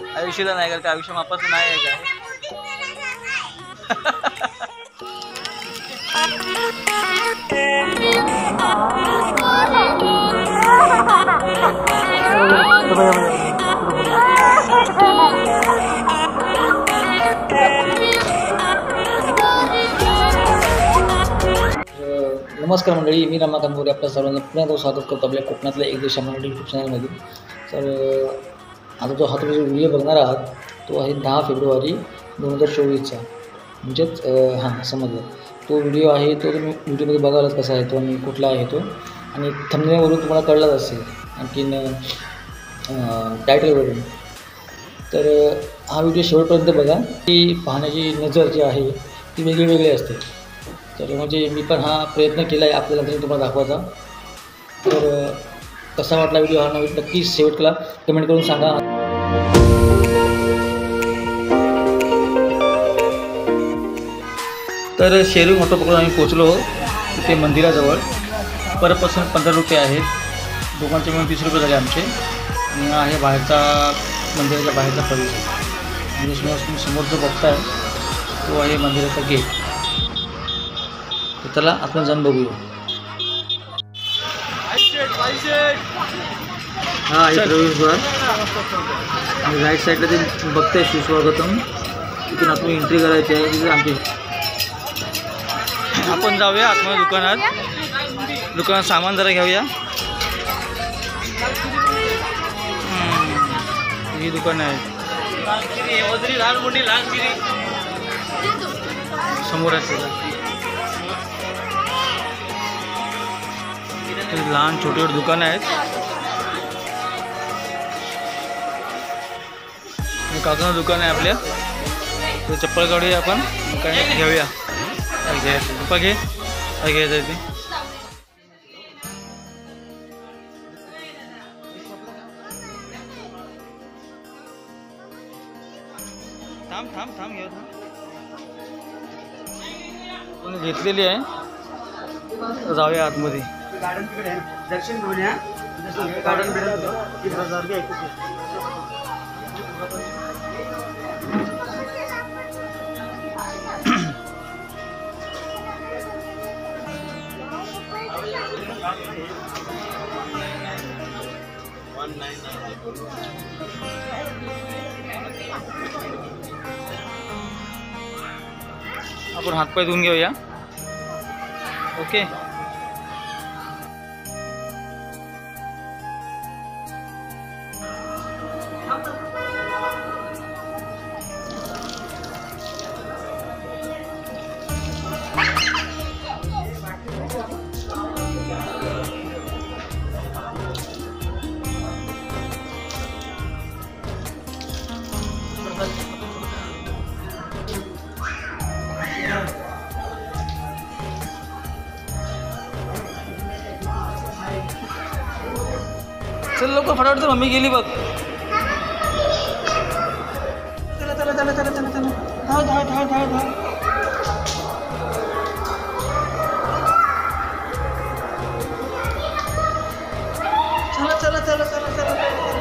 आयुष्याला नाही का आयुष्य मापाचं नाही आहे काय. नमस्कार मंडळी, मी रमाकांत मोरे आपल्या सर्वांना पुन्हा स्वागत करतो आपल्या कोकणातल्या एक देशा मराठी यूट्यूब चॅनलमध्ये. तर आता जो तुम्ही जो व्हिडिओ बघणार आहात तो आहे 10 फेब्रुवारी 2024चा. म्हणजेच समजलं तो व्हिडिओ आहे तो तुम्ही यूट्यूबमध्ये बघायलाच कसा आहे तो आणि कुठला आहे तो, आणि थंबनेलवरून तुम्हाला कळलाच असेल, आणखीन टायटलवरून. तर हा व्हिडिओ शेवटपर्यंत बघा. ती पाहण्याची नजर जी आहे ती वेगळी असते. तर म्हणजे मी पण हा प्रयत्न केला आहे आपल्याला तुम्हाला दाखवायचा. तर कसा वाटला व्हिडिओ हा नक्कीच शेवटला कमेंट करून सांगा. तर शेरू मोठं पकडून आम्ही पोचलो तिथे मंदिराजवळ. पर पर्सन 15 रुपये आहेत, दोघांचे मिळून 30 रुपये झाले आमचे. आणि आहे बाहेरचा मंदिराच्या बाहेरचा परिसर. म्हणजे समोर जो बघताय तो आहे मंदिराचा गेट. तर चला आपण जाऊन बघूया. हा आहे प्रवेशद्वार आणि राईट साईडला ते बघताय सुस्वागतम. तिथून आपण एंट्री करायची आहे. तिथे आमची आपण जाऊया आतमध्ये दुकानात सामान जरा घेऊया. ही दुकानं आहेत समोर आहे. लहान छोटे दुकानं आहेत. काकांचं दुकान आहे आपल्या. तो चप्पल काढूया आपण दुकानात घेऊया. काय घ्यायचं रुपा घे, काय घ्यायचं आहे ते. थांब थांब थांब घेऊ. आपण घेतलेली आहे. जाऊया आतमध्ये. गार्डन तिकडे दर्शन घेऊया. गार्डन आपण हातपाय धुवून घेऊया. ओके. चल लोक फटाफट. तर मम्मी गेली बघ. चला चला चला चला चला चला. धाव धाव धाव धाव धाव. चला चला चला चला चला.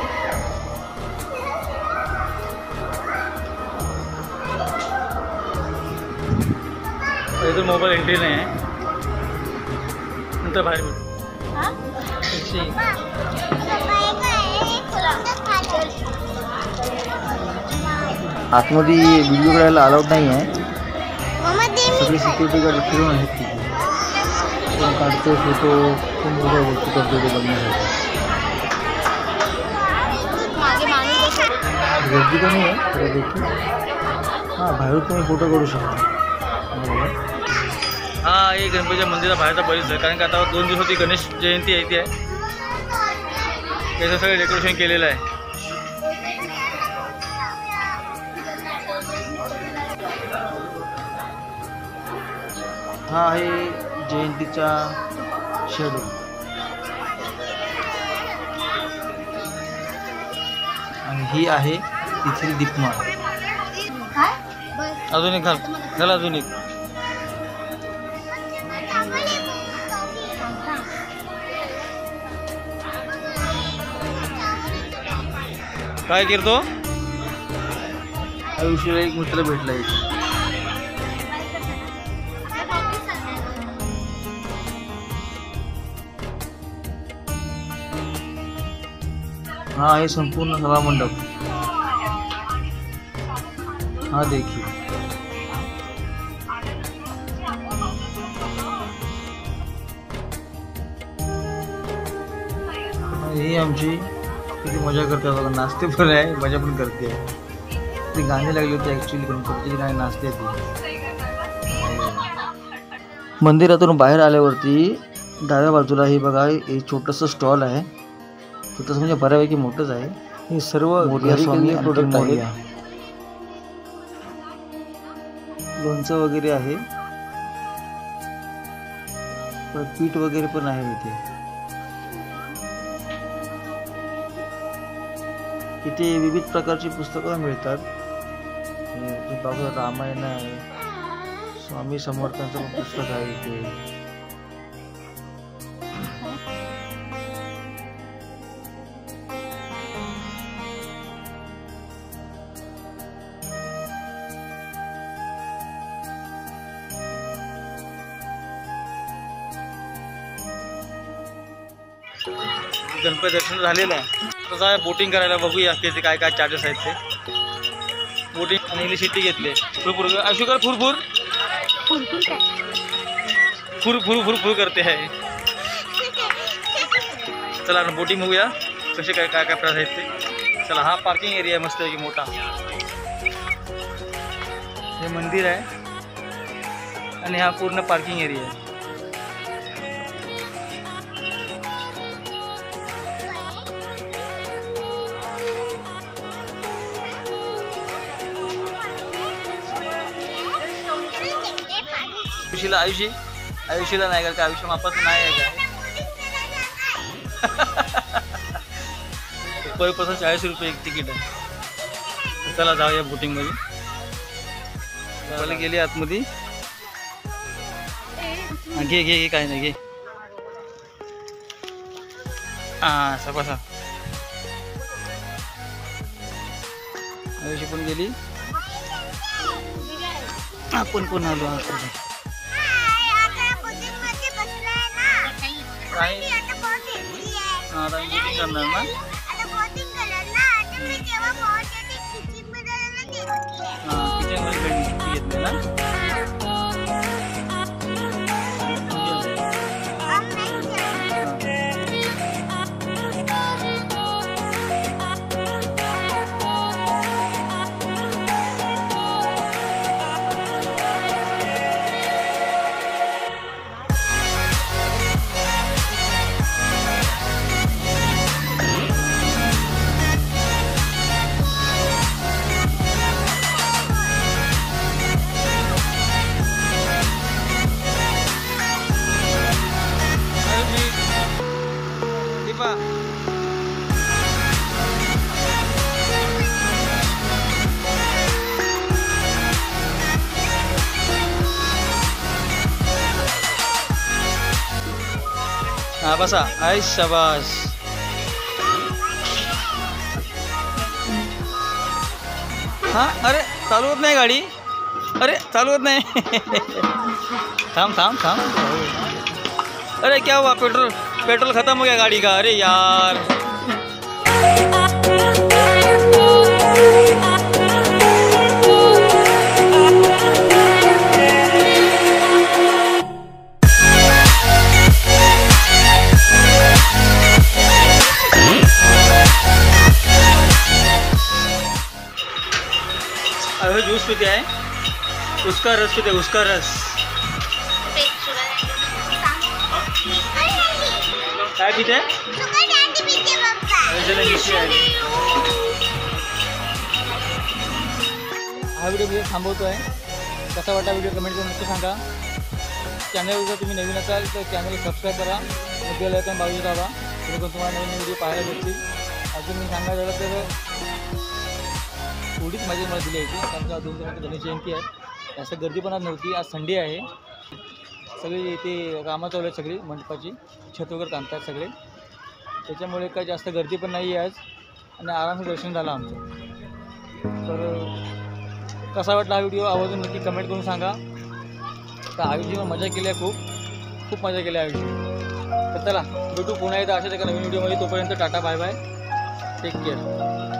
इथं मोबाईल एंट्री नाही आहे. नंतर बाहेर भेटू. आतमध्ये व्हिडिओ करायला अलाउड नाही आहे. सगळे सिक्युरिटी गार्ड फिरून आहेत तिथे. कोण काढतो फोटो, कोण वेगळ्या गोष्टी करतो ते बघण्यासाठी. गर्दी कमी आहे खरं देखील. हां, बाहेरून तुम्ही फोटो काढू शकता. हा हे गणपतीच्या मंदिरा बाहेरचा परिसर. कारण का आता 2 दिवस होती गणेश जयंती आहे. ती आहे त्याचं सगळं डेकोरेशन केलेलं आहे. हा आहे जयंतीचा शेडू. आणि ही आहे तिथली दीपमाळ. अजून एक घाल अजून एक. काय करतो आयुष्याला एक मित्र भेटला इथे. हा आहे संपूर्ण सभा मंडप. हा देखील ही आमची किती मजा करते बघा. नाचते पण आहे, मजा पण करते. ती गाणी लागली होती ॲक्च्युली गणपतीची गाणी नाचते ती. मंदिरातून बाहेर आल्यावरती डाव्या बाजूला हे बघा हे छोटंसं स्टॉल आहे. छोटंसं म्हणजे बऱ्यापैकी मोठंच आहे. हे सर्व स्वामी प्रोडक्ट आहेत. लोणचं वगैरे आहे, पीठ वगैरे पण आहे इथे. इथे विविध प्रकारची पुस्तकं मिळतात. रामायण आहे, स्वामी समर्थांचं पण पुस्तक आहे इथे. गणपती दर्शन झालेलं आहे. तसा बोटिंग करायला बघूया त्याचे काय काय चार्जेस आहेत ते. बोटिंग आणि इलेक्ट्रिसिटी घेतले. फुरफुर अशुकर फुरफुर फुर फुर फुर फुर करते आहे. चला बोटिंग बघूया कसे काय काय काय प्राइस आहेत ते. चला हा पार्किंग एरिया आहे मस्त आहे की मोठा. हे मंदिर आहे आणि हा पूर्ण पार्किंग एरिया आहे. आयुष्याला नाही का आयुष्य मापाच नाही आहे का. पर पर्सन 40 रुपये एक तिकीट आहे. चला जाऊया बोटिंग मध्ये. गेली आतमध्ये. घे घे घे काय नाही घे. हा सपासा आयुष्य पण गेली. आपण पण आलो आता करणार ना. किचन मध्ये घेतले ना. हाँ बसा आई शाबाश. हाँ अरे चालू होत नाही गाडी. अरे चालू होत नाही. थांब थांब थांब. अरे क्या हुआ पेट्रोल खत्म हो गया गाड़ी का. अरे यार अरे जूस पीते है. उसका रस पीते. उसका रस काय पीते. हा व्हिडिओ थांबवतो आहे. कसा वाटला व्हिडिओ कमेंट करून नक्की सांगा. चॅनल जर तुम्ही नवीन असाल तर चॅनल सबस्क्राईब करा. बेल आयकॉन बाजूला दाबा. जेणेकरून तुम्हाला नवीन व्हिडिओ पाहायला भेटतील. अजून मी सांगायला झालं तर थोडीच माझी मला दिली होती कारण का 2 दिवसाची गणेश जयंती आहे. जास्त गर्दी पण आज नव्हती. आज संडे आहे. सगळी इथे कामं चालू आहेत. सगळी मंडपाची छत वगैरे बांधतात सगळे. त्याच्यामुळे काही जास्त गर्दी पण नाही आहे आज आणि आरामचं दर्शन झालं आमचं. तर कसा वाटला हा व्हिडिओ आवर्जून नक्की कमेंट करून सांगा. तर आयुष्यावर मजा केली आहे, खूप मजा केली आहे आयुष्य. तर चला भेटू पुन्हा एकदा अशाच एका नवीन व्हिडिओमध्ये. तोपर्यंत tata bye bye, take care.